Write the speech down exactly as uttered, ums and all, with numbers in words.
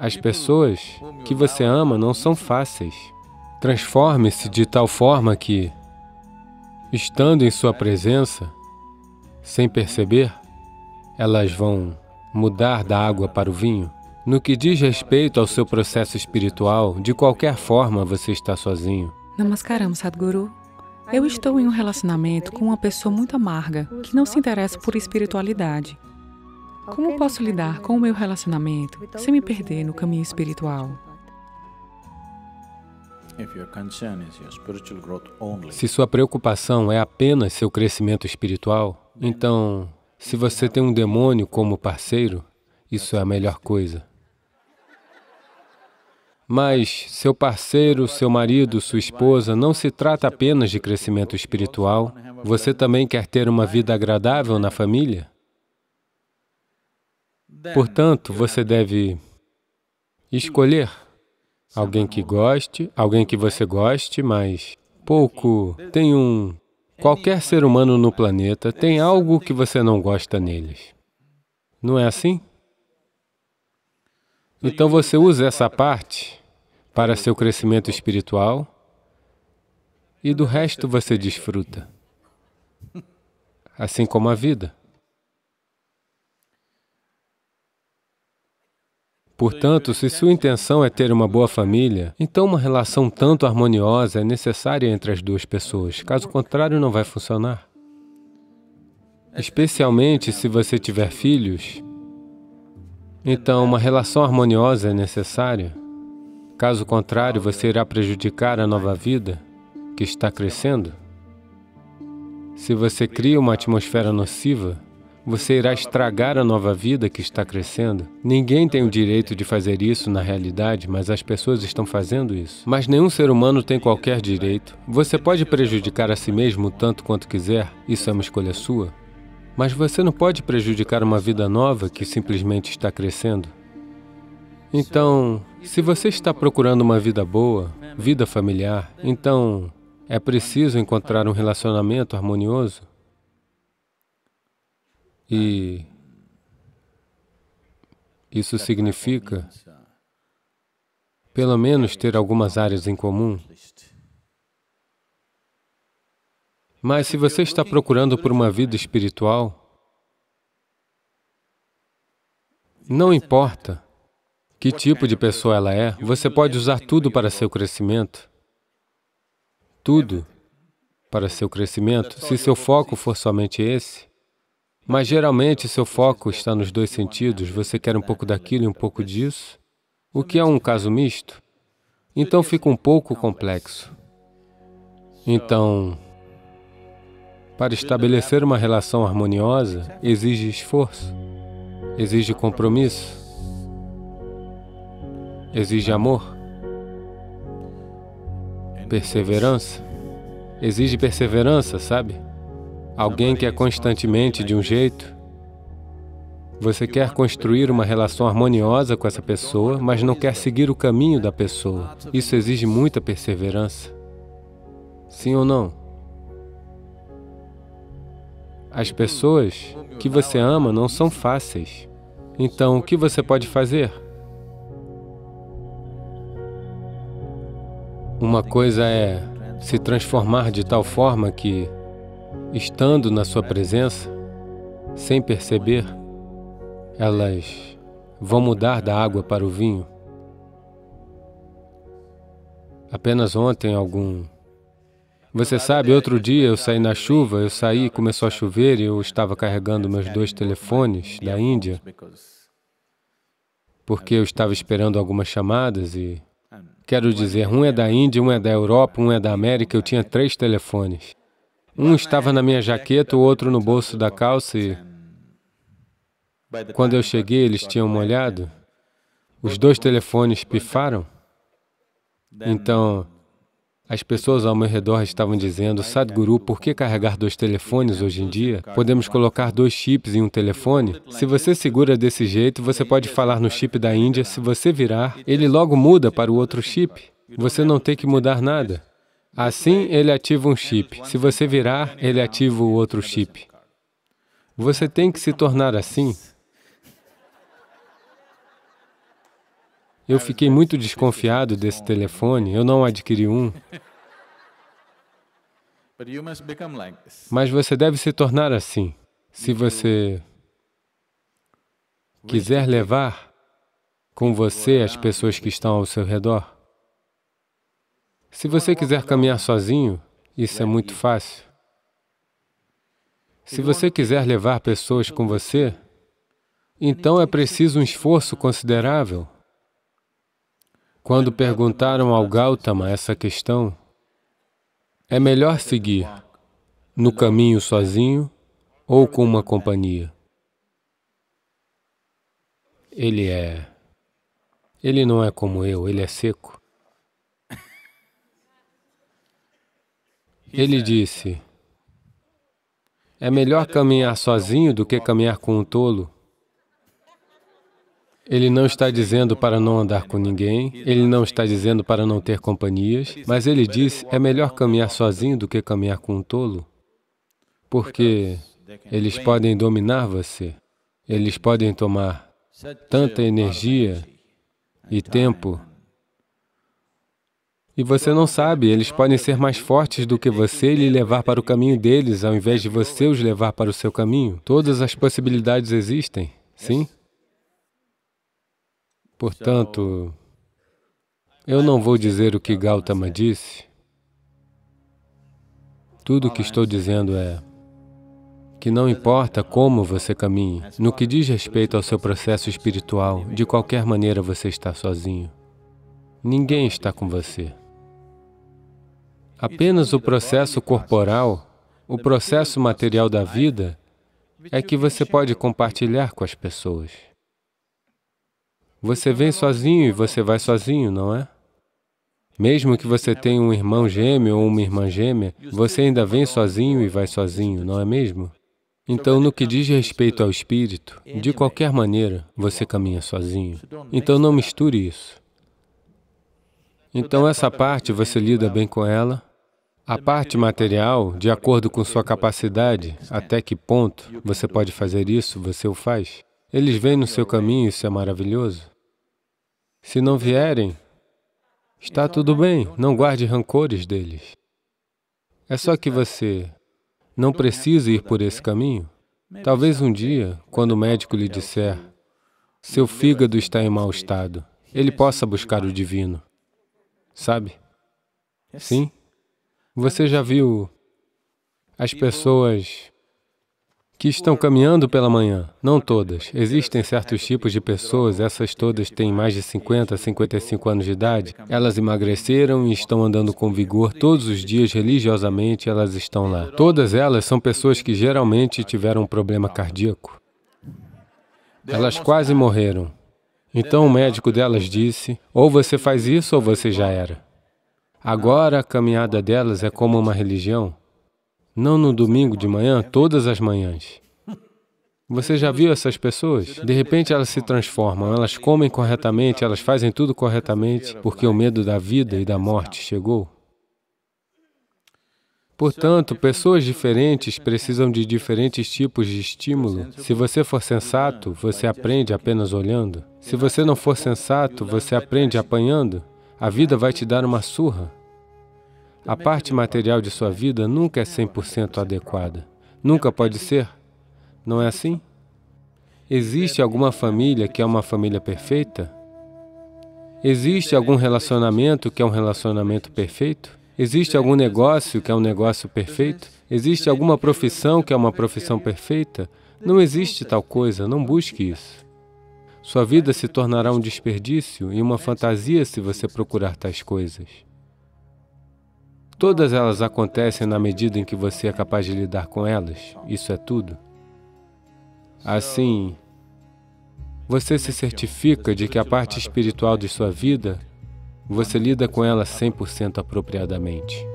As pessoas que você ama não são fáceis. Transforme-se de tal forma que, estando em sua presença, sem perceber, elas vão mudar da água para o vinho. No que diz respeito ao seu processo espiritual, de qualquer forma você está sozinho. Namaskaram, Sadhguru. Eu estou em um relacionamento com uma pessoa muito amarga, que não se interessa por espiritualidade. Como posso lidar com o meu relacionamento sem me perder no caminho espiritual? Se sua preocupação é apenas seu crescimento espiritual, então, se você tem um demônio como parceiro, isso é a melhor coisa. Mas seu parceiro, seu marido, sua esposa, não se trata apenas de crescimento espiritual. Você também quer ter uma vida agradável na família? Portanto, você deve escolher alguém que goste, alguém que você goste, mas pouco. Tem um... Qualquer ser humano no planeta tem algo que você não gosta neles. Não é assim? Então você usa essa parte para seu crescimento espiritual e do resto você desfruta, assim como a vida. Portanto, se sua intenção é ter uma boa família, então uma relação tanto harmoniosa é necessária entre as duas pessoas. Caso contrário, não vai funcionar. Especialmente se você tiver filhos, então uma relação harmoniosa é necessária. Caso contrário, você irá prejudicar a nova vida que está crescendo. Se você cria uma atmosfera nociva, você irá estragar a nova vida que está crescendo. Ninguém tem o direito de fazer isso na realidade, mas as pessoas estão fazendo isso. Mas nenhum ser humano tem qualquer direito. Você pode prejudicar a si mesmo tanto quanto quiser, isso é uma escolha sua. Mas você não pode prejudicar uma vida nova que simplesmente está crescendo. Então, se você está procurando uma vida boa, vida familiar, então é preciso encontrar um relacionamento harmonioso. E isso significa, pelo menos, ter algumas áreas em comum. Mas se você está procurando por uma vida espiritual, não importa que tipo de pessoa ela é, você pode usar tudo para seu crescimento. Tudo para seu crescimento, se seu foco for somente esse. Mas geralmente seu foco está nos dois sentidos, você quer um pouco daquilo e um pouco disso, o que é um caso misto. Então fica um pouco complexo. Então, para estabelecer uma relação harmoniosa, exige esforço, exige compromisso, exige amor, perseverança, exige perseverança, sabe? Alguém que é constantemente de um jeito, você quer construir uma relação harmoniosa com essa pessoa, mas não quer seguir o caminho da pessoa. Isso exige muita perseverança. Sim ou não? As pessoas que você ama não são fáceis. Então, o que você pode fazer? Uma coisa é se transformar de tal forma que, estando na sua presença, sem perceber, elas vão mudar da água para o vinho. Apenas ontem algum... Você sabe, outro dia eu saí na chuva, eu saí, começou a chover e eu estava carregando meus dois telefones da Índia, porque eu estava esperando algumas chamadas e... Quero dizer, um é da Índia, um é da Europa, um é da América, eu tinha três telefones. Um estava na minha jaqueta, o outro no bolso da calça e... Quando eu cheguei, eles tinham molhado. Os dois telefones pifaram. Então, as pessoas ao meu redor estavam dizendo, Sadhguru, por que carregar dois telefones hoje em dia? Podemos colocar dois chips em um telefone? Se você segura desse jeito, você pode falar no chip da Índia, se você virar, ele logo muda para o outro chip. Você não tem que mudar nada. Assim, ele ativa um chip. Se você virar, ele ativa o outro chip. Você tem que se tornar assim. Eu fiquei muito desconfiado desse telefone, eu não adquiri um. Mas você deve se tornar assim. Se você quiser levar com você as pessoas que estão ao seu redor. Se você quiser caminhar sozinho, isso é muito fácil. Se você quiser levar pessoas com você, então é preciso um esforço considerável. Quando perguntaram ao Gautama essa questão, é melhor seguir no caminho sozinho ou com uma companhia? Ele é... Ele não é como eu, ele é seco. Ele disse, é melhor caminhar sozinho do que caminhar com um tolo. Ele não está dizendo para não andar com ninguém, ele não está dizendo para não ter companhias, mas ele diz, é melhor caminhar sozinho do que caminhar com um tolo, porque eles podem dominar você, eles podem tomar tanta energia e tempo, e você não sabe, eles podem ser mais fortes do que você e lhe levar para o caminho deles, ao invés de você os levar para o seu caminho. Todas as possibilidades existem, sim? Portanto, eu não vou dizer o que Gautama disse. Tudo o que estou dizendo é que não importa como você caminhe, no que diz respeito ao seu processo espiritual, de qualquer maneira você está sozinho. Ninguém está com você. Apenas o processo corporal, o processo material da vida, é que você pode compartilhar com as pessoas. Você vem sozinho e você vai sozinho, não é? Mesmo que você tenha um irmão gêmeo ou uma irmã gêmea, você ainda vem sozinho e vai sozinho, não é mesmo? Então, no que diz respeito ao espírito, de qualquer maneira, você caminha sozinho. Então, não misture isso. Então, essa parte você lida bem com ela. A parte material, de acordo com sua capacidade, até que ponto você pode fazer isso, você o faz. Eles vêm no seu caminho, isso é maravilhoso. Se não vierem, está tudo bem, não guarde rancores deles. É só que você não precisa ir por esse caminho. Talvez um dia, quando o médico lhe disser, seu fígado está em mau estado, ele possa buscar o divino. Sabe? Sim? Você já viu as pessoas que estão caminhando pela manhã? Não todas. Existem certos tipos de pessoas, essas todas têm mais de cinquenta, cinquenta e cinco anos de idade. Elas emagreceram e estão andando com vigor todos os dias, religiosamente, elas estão lá. Todas elas são pessoas que geralmente tiveram um problema cardíaco. Elas quase morreram. Então o médico delas disse, ou você faz isso ou você já era. Agora a caminhada delas é como uma religião. Não no domingo de manhã, todas as manhãs. Você já viu essas pessoas? De repente elas se transformam, elas comem corretamente, elas fazem tudo corretamente, porque o medo da vida e da morte chegou. Portanto, pessoas diferentes precisam de diferentes tipos de estímulo. Se você for sensato, você aprende apenas olhando. Se você não for sensato, você aprende apanhando. A vida vai te dar uma surra. A parte material de sua vida nunca é cem por cento adequada. Nunca pode ser. Não é assim? Existe alguma família que é uma família perfeita? Existe algum relacionamento que é um relacionamento perfeito? Existe algum negócio que é um negócio perfeito? Existe alguma profissão que é uma profissão perfeita? Não existe tal coisa, não busque isso. Sua vida se tornará um desperdício e uma fantasia se você procurar tais coisas. Todas elas acontecem na medida em que você é capaz de lidar com elas. Isso é tudo. Assim, você se certifica de que a parte espiritual de sua vida, você lida com ela cem por cento apropriadamente.